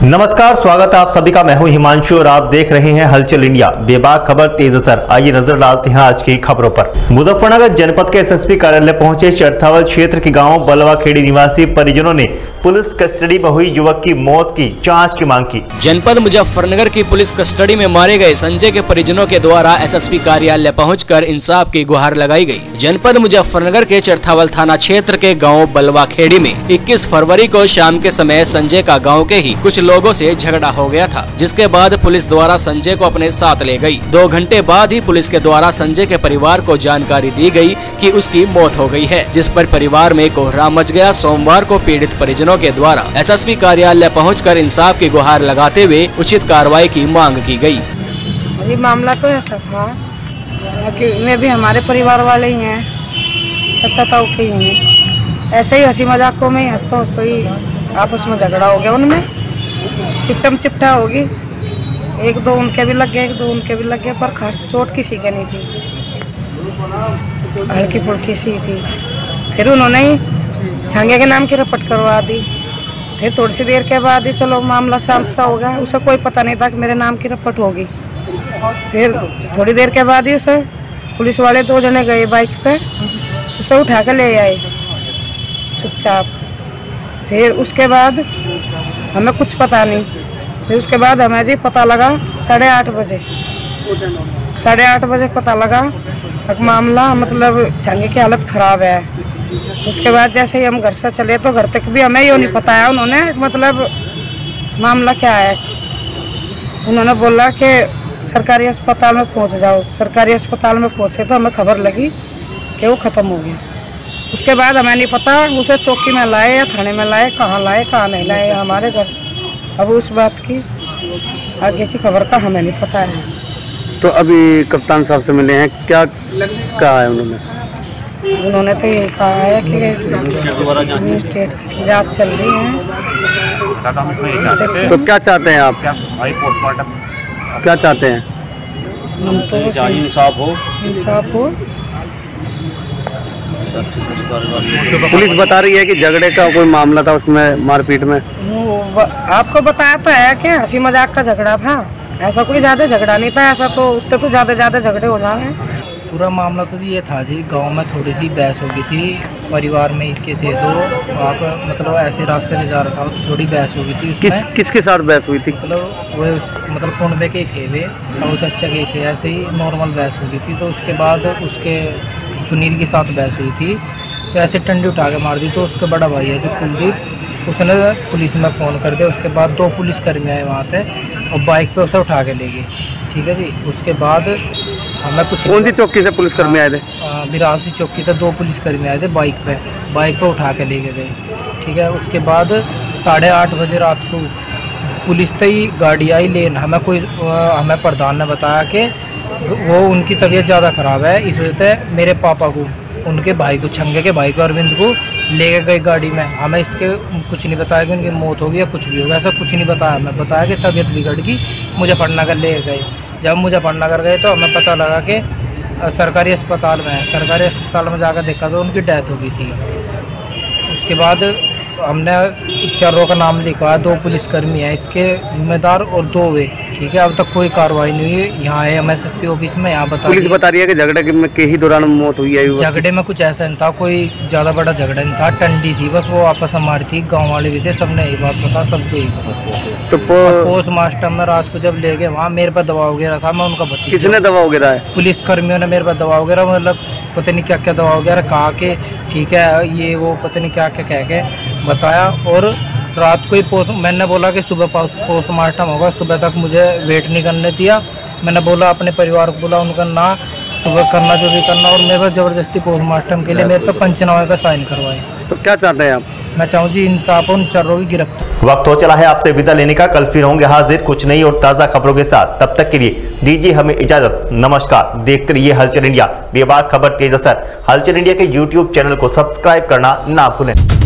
नमस्कार, स्वागत है आप सभी का। मैं हूं हिमांशु और आप देख रहे हैं हलचल इंडिया। बेबाक खबर तेज असर। आइए नजर डालते हैं आज की खबरों पर। मुजफ्फरनगर जनपद के एसएसपी कार्यालय पहुंचे चरथावल क्षेत्र के गांव बलवाखेड़ी निवासी परिजनों ने पुलिस कस्टडी में हुई युवक की मौत की जांच की मांग की। जनपद मुजफ्फरनगर की पुलिस कस्टडी में मारे गए संजय के परिजनों के द्वारा एसएसपी कार्यालय पहुंचकर इंसाफ की गुहार लगाई गई। जनपद मुजफ्फरनगर के चरथावल थाना क्षेत्र के गाँव बलवाखेड़ी में 21 फरवरी को शाम के समय संजय का गाँव के ही कुछ लोगों से झगड़ा हो गया था, जिसके बाद पुलिस द्वारा संजय को अपने साथ ले गई। 2 घंटे बाद ही पुलिस के द्वारा संजय के परिवार को जानकारी दी गई कि उसकी मौत हो गई है, जिस पर परिवार में कोहराम मच गया। सोमवार को पीड़ित परिजनों के द्वारा एसएसपी कार्यालय पहुंचकर इंसाफ की गुहार लगाते हुए उचित कार्रवाई की मांग की गई। ये मामला तो ऐसा था कि मैं भी हमारे परिवार वाले ही हैं, चाचा ताऊ के ही हैं। ऐसे ही हंसी मजाकों में हंसते ही आपस में झगड़ा हो गया, उनमें चिपटा होगी। 1-2 उनके भी लग गए, 1-2 उनके भी लग गए, पर खास चोट किसी के नहीं थी, हल्की फुल्की सी थी। फिर उन्होंने ही झांगे के नाम की रपट करवा दी। फिर थोड़ी सी देर के बाद ही चलो मामला शांत सा हो गया। उसे कोई पता नहीं था कि मेरे नाम की रपट होगी। फिर थोड़ी देर के बाद ही उसे पुलिस वाले 2 जने गए बाइक पे, उसे उठा के ले आए चुपचाप। फिर उसके बाद हमें कुछ पता नहीं। फिर उसके बाद हमें जी पता लगा 8:30 बजे, 8:30 बजे पता लगा कि मामला मतलब झांगे की हालत ख़राब है। उसके बाद जैसे ही हम घर से चले तो घर तक भी हमें ये नहीं बताया उन्होंने मतलब मामला क्या है। उन्होंने बोला कि सरकारी अस्पताल में पहुंच जाओ। सरकारी अस्पताल में पहुंचे तो हमें खबर लगी कि वो ख़त्म हो गया। उसके बाद हमें नहीं पता उसे चौकी में लाए या थाने में लाए, कहाँ नहीं लाए हमारे घर। अब उस बात की आगे की खबर का हमें नहीं पता है। तो अभी कप्तान साहब से मिले हैं, क्या कहा है उन्होंने तो ये कहा है कि स्टेट जांच चल रही है। तो क्या चाहते हैं आप? क्या चाहते हैं? हम तो इंसाफ हो। पुलिस बता रही है कि झगड़े का कोई मामला था, उसमें मारपीट में। आपको बताया तो है कि हंसी मजाक का झगड़ा था, ऐसा कोई ज़्यादा झगड़ा नहीं था। ऐसा तो उससे तो ज़्यादा झगड़े हो रहे हैं। पूरा मामला तो ये था जी, गांव में थोड़ी सी बहस हो गई थी। परिवार में इनके थे तो आप मतलब ऐसे रास्ते से जा रहा था तो थोड़ी बहस हो गई थी। किसके साथ बहस हुई थी? मतलब वो मतलब कुंडे के थे वे और चाचा के थे, ऐसे ही नॉर्मल बहस हो गई थी। तो उसके बाद उसके सुनील के साथ बहस हुई थी, तो ऐसे टंडी उठा के मार दी। तो उसका बड़ा भाई है जो कुलदीप, उसने पुलिस में फ़ोन कर दिया। उसके बाद 2 पुलिसकर्मी आए वहाँ से और बाइक पे उसे उठा के ले गए। ठीक है जी। उसके बाद हमें कुछ कौन सी चौकी से पुलिसकर्मी आए थे? बिरासी चौकी से 2 पुलिसकर्मी आए थे बाइक पे उठा के ले गए। ठीक है। उसके बाद 8:30 बजे रात को पुलिस से ही गाड़ी आई लेन। हमें प्रधान ने बताया कि वो उनकी तबीयत ज़्यादा ख़राब है, इस वजह से मेरे पापा को, उनके भाई को, छंगे के भाई को, अरविंद को ले गए गाड़ी में। हमें इसके कुछ नहीं बताया कि उनकी मौत होगी या कुछ भी होगा, ऐसा कुछ नहीं बताया। हमें बताया कि तबीयत बिगड़ गई, मुजफ्फरनगर ले गए। जब मुजफ्फरनगर गए तो हमें पता लगा कि सरकारी अस्पताल में है। सरकारी अस्पताल में जाकर देखा तो उनकी डेथ हो गई थी। उसके बाद हमने चारों का नाम लिखवाया। 2 पुलिसकर्मी हैं इसके जिम्मेदार और 2 वे। ठीक है। अब तक कोई कार्रवाई नहीं हुई। यहाँ है एसएसपी ऑफिस में, यहाँ पुलिस बता रही है कि झगड़े के ही दौरान मौत हुई है। झगड़े में कुछ ऐसा नहीं था, कोई ज़्यादा बड़ा झगड़ा नहीं था, टंडी थी बस। वो आपस में मारी थी, गाँव वाले भी थे, सबने यही बात पता, सबको यही पता। तो पोस्ट मास्टर में रात को जब ले गए वहाँ मेरे पर दबाव गिरा था। मैं उनका भतीजा। किसने दबाव गिरा है? पुलिसकर्मियों ने मेरे पर दबाव गिरा, मतलब पता नहीं क्या दबाव गिरा, कहा कि ठीक है ये वो पता नहीं क्या कह के बताया। और रात को ही मैंने बोला कि सुबह पोस्टमार्टम होगा, सुबह तक मुझे वेट नहीं करने दिया। मैंने बोला अपने परिवार को बोला उनका ना सुबह करना जो भी करना, और मेरे पर ज़बरदस्ती पोस्टमार्टम के लिए मेरे पर पंचनामे पर साइन करवाए। तो क्या चाहते हैं आप? मैं चाहूँ जी इंसाफ उन चारों की गिरफ्तार। वक्त हो चला है आपसे विदा लेने का। कल फिर होंगे हाजिर कुछ नई और ताज़ा खबरों के साथ। तब तक के लिए दीजिए हमें इजाजत। नमस्कार। देखते रहिए हलचल इंडिया, बेबाक खबर तेज असर। हलचल इंडिया के YouTube चैनल को सब्सक्राइब करना ना भूलें।